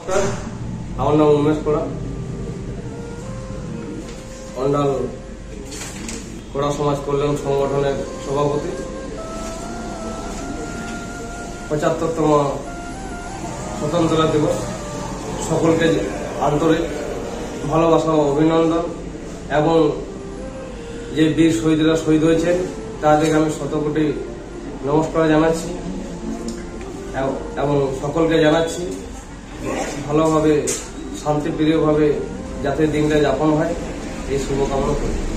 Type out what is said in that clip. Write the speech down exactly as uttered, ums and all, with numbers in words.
নমস্কার, আমার নাম উমেশ কোড়া, অন্ডাল কোড়া সমাজ কল্যাণ সংগঠনের সভাপতি। পঁচাত্তরতম স্বতন্ত্রতা দিবস, সকলকে আন্তরিক ভালোবাসা ও অভিনন্দন এবং যে বীর শহীদরা শহীদ হয়েছেন তাদেরকে আমি শতকোটি নমস্কার জানাচ্ছি এবং সকলকে জানাচ্ছি ভালোভাবে শান্তিপ্রিয়ভাবে যাতে দিনটা যাপন হয় এই শুভকামনা করি।